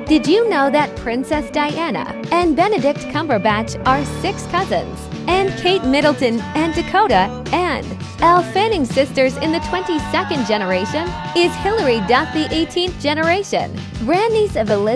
Did you know that Princess Diana and Benedict Cumberbatch are 6 cousins? And Kate Middleton and Dakota and Elle Fanning sisters in the 22nd generation? Is Hilary Duff the 18th generation? Grandniece of Elizabeth